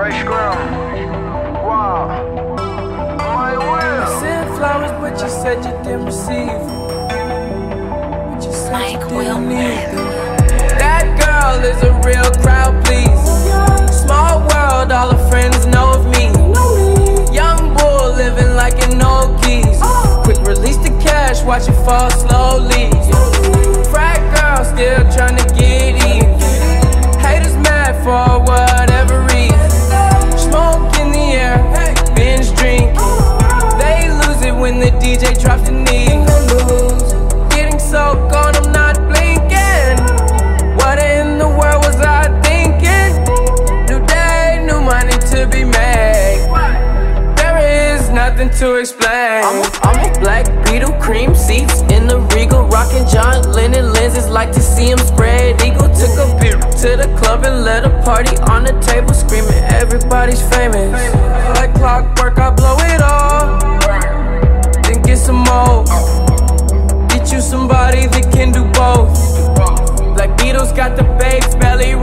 Ice cream. Wow. My will. I sent flowers, but you said you didn't receive them. But you said you didn't need them. That girl is a real crowd, please. Small world, all her friends know of me. Young bull living like an old geese. Quick release the cash, watch it fall slowly. Frat girl still trying to get even. Haters mad for whatever reason. Smoke in the air, binge drinking. They lose it when the DJ drops the knee. Getting so gone, I'm not blinking. What in the world was I thinking? New day, new money to be made. There is nothing to explain. I'm a black Beetle, cream seats in the Regal, rocking John Lennon lenses, like to see him spread eagle. Took a beer to the club and let a party on the table, screaming everybody's famous.